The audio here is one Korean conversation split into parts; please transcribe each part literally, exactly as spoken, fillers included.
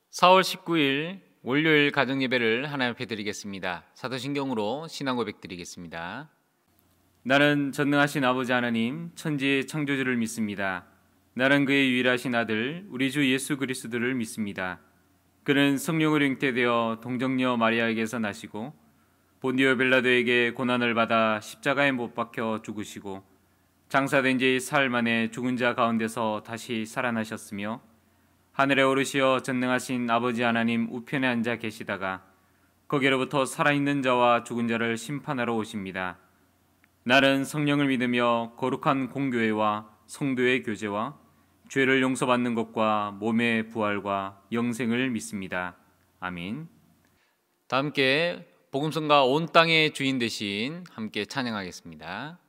사월 십구일 월요일 가정예배를 하나님 앞에 드리겠습니다. 사도신경으로 신앙 고백 드리겠습니다. 나는 전능하신 아버지 하나님 천지의 창조주를 믿습니다. 나는 그의 유일하신 아들 우리 주 예수 그리스도를 믿습니다. 그는 성령으로 잉태되어 동정녀 마리아에게서 나시고 본디오 빌라도에게 고난을 받아 십자가에 못 박혀 죽으시고 장사된 지 사흘 만에 죽은 자 가운데서 다시 살아나셨으며 하늘에 오르시어 전능하신 아버지 하나님 우편에 앉아 계시다가 거기로부터 살아있는 자와 죽은 자를 심판하러 오십니다. 나는 성령을 믿으며 거룩한 공교회와 성도의 교제와 죄를 용서받는 것과 몸의 부활과 영생을 믿습니다. 아멘. 다 함께 복음성과 온 땅의 주인 되신 함께 찬양하겠습니다.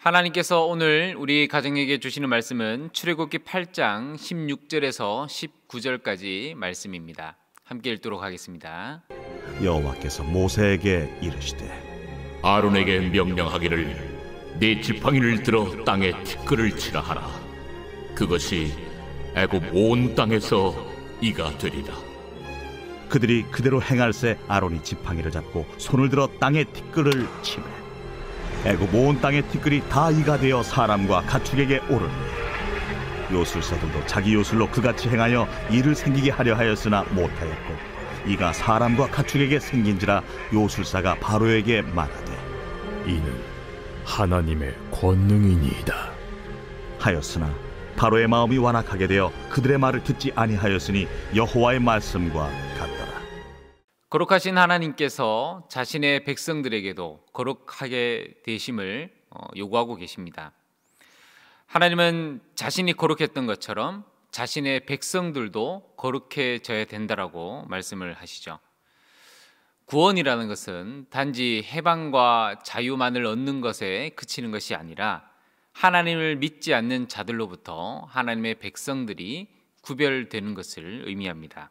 하나님께서 오늘 우리 가정에게 주시는 말씀은 출애굽기 팔 장 십육 절에서 십구 절까지 말씀입니다. 함께 읽도록 하겠습니다. 여호와께서 모세에게 이르시되 아론에게 명령하기를 네 지팡이를 들어 땅에 티끌을 치라 하라. 그것이 애굽 온 땅에서 이가 되리라. 그들이 그대로 행할새 아론이 지팡이를 잡고 손을 들어 땅에 티끌을 치매 애굽 온 땅의 티끌이 다 이가 되어 사람과 가축에게 오르니 요술사들도 자기 요술로 그같이 행하여 이를 생기게 하려 하였으나 못하였고 이가 사람과 가축에게 생긴지라 요술사가 바로에게 말하되 이는 하나님의 권능이니이다 하였으나 바로의 마음이 완악하게 되어 그들의 말을 듣지 아니하였으니 여호와의 말씀과 같더라. 거룩하신 하나님께서 자신의 백성들에게도 거룩하게 되심을 요구하고 계십니다. 하나님은 자신이 거룩했던 것처럼 자신의 백성들도 거룩해져야 된다라고 말씀을 하시죠. 구원이라는 것은 단지 해방과 자유만을 얻는 것에 그치는 것이 아니라 하나님을 믿지 않는 자들로부터 하나님의 백성들이 구별되는 것을 의미합니다.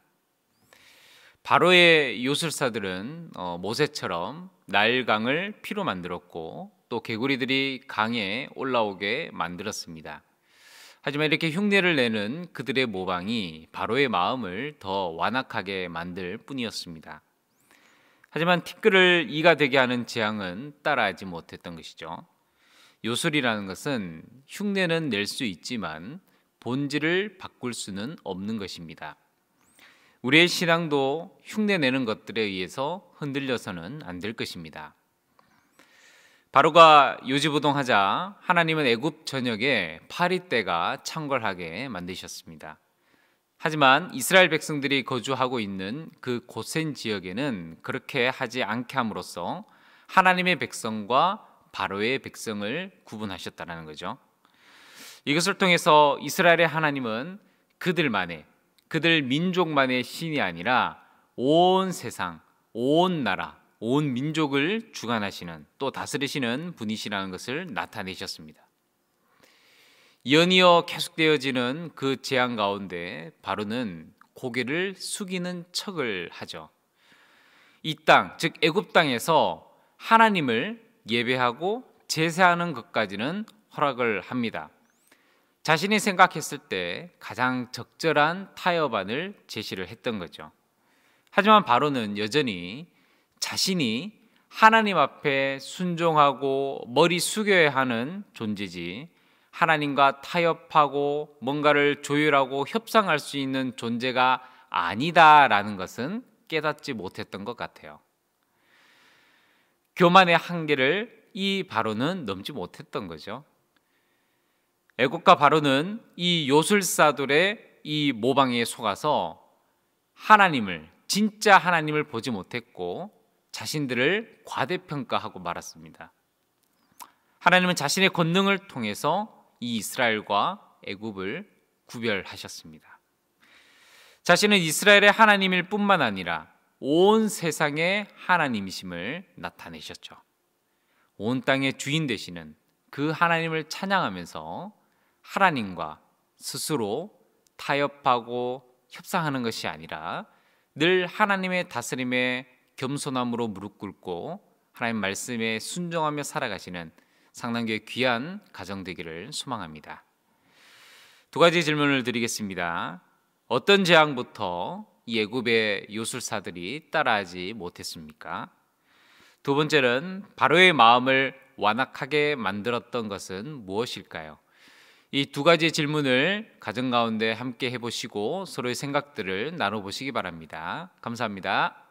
바로의 요술사들은 모세처럼 나일강을 피로 만들었고 또 개구리들이 강에 올라오게 만들었습니다. 하지만 이렇게 흉내를 내는 그들의 모방이 바로의 마음을 더 완악하게 만들 뿐이었습니다. 하지만 티끌을 이가 되게 하는 재앙은 따라하지 못했던 것이죠. 요술이라는 것은 흉내는 낼 수 있지만 본질을 바꿀 수는 없는 것입니다. 우리의 신앙도 흉내내는 것들에 의해서 흔들려서는 안 될 것입니다. 바로가 요지부동하자 하나님은 애굽 전역에 파리떼가 창궐하게 만드셨습니다. 하지만 이스라엘 백성들이 거주하고 있는 그 고센 지역에는 그렇게 하지 않게 함으로써 하나님의 백성과 바로의 백성을 구분하셨다는 거죠. 이것을 통해서 이스라엘의 하나님은 그들만의 그들 민족만의 신이 아니라 온 세상, 온 나라, 온 민족을 주관하시는 또 다스리시는 분이시라는 것을 나타내셨습니다. 연이어 계속되어지는 그 재앙 가운데 바로는 고개를 숙이는 척을 하죠. 이 땅, 즉 애굽 땅에서 하나님을 예배하고 제사하는 것까지는 허락을 합니다. 자신이 생각했을 때 가장 적절한 타협안을 제시를 했던 거죠. 하지만 바로는 여전히 자신이 하나님 앞에 순종하고 머리 숙여야 하는 존재지 하나님과 타협하고 뭔가를 조율하고 협상할 수 있는 존재가 아니다라는 것은 깨닫지 못했던 것 같아요. 교만의 한계를 이 바로는 넘지 못했던 거죠. 애굽과 바로는 이 요술사들의 이 모방에 속아서 하나님을 진짜 하나님을 보지 못했고 자신들을 과대평가하고 말았습니다. 하나님은 자신의 권능을 통해서 이 이스라엘과 애굽을 구별하셨습니다. 자신은 이스라엘의 하나님일 뿐만 아니라 온 세상의 하나님이심을 나타내셨죠. 온 땅의 주인 되시는 그 하나님을 찬양하면서 하나님과 스스로 타협하고 협상하는 것이 아니라 늘 하나님의 다스림에 겸손함으로 무릎 꿇고 하나님 말씀에 순종하며 살아가시는 상당히 귀한 가정 되기를 소망합니다. 두 가지 질문을 드리겠습니다. 어떤 재앙부터 이 애굽의 요술사들이 따라하지 못했습니까? 두 번째는 바로의 마음을 완악하게 만들었던 것은 무엇일까요? 이 두 가지 질문을 가정 가운데 함께 해보시고 서로의 생각들을 나눠보시기 바랍니다. 감사합니다.